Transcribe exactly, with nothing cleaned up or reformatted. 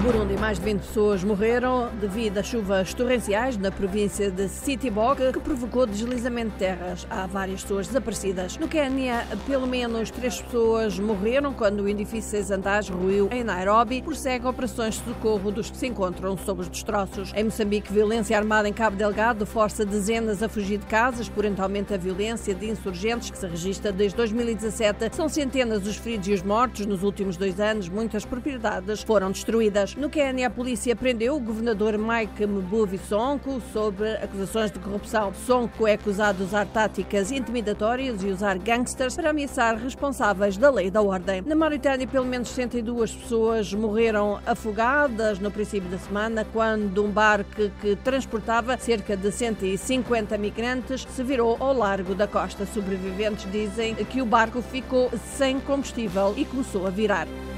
Burundi, mais de vinte pessoas morreram devido a chuvas torrenciais na província de Cibitoke, que provocou deslizamento de terras. Há várias pessoas desaparecidas. No Quênia, pelo menos três pessoas morreram quando o edifício seis andares ruiu em Nairobi, prossegue operações de socorro dos que se encontram sob os destroços. Em Moçambique, violência armada em Cabo Delgado força dezenas a fugir de casas, por aumento a violência de insurgentes que se registra desde dois mil e dezassete. São centenas os feridos e os mortos. Nos últimos dois anos, muitas propriedades foram destruídas. No Quênia, a polícia prendeu o governador Mike Mbuvi Sonko sobre acusações de corrupção. Sonko é acusado de usar táticas intimidatórias e usar gangsters para ameaçar responsáveis da lei e da ordem. Na Mauritânia, pelo menos sessenta e duas pessoas morreram afogadas no princípio da semana, quando um barco que transportava cerca de cento e cinquenta migrantes se virou ao largo da costa. Sobreviventes dizem que o barco ficou sem combustível e começou a virar.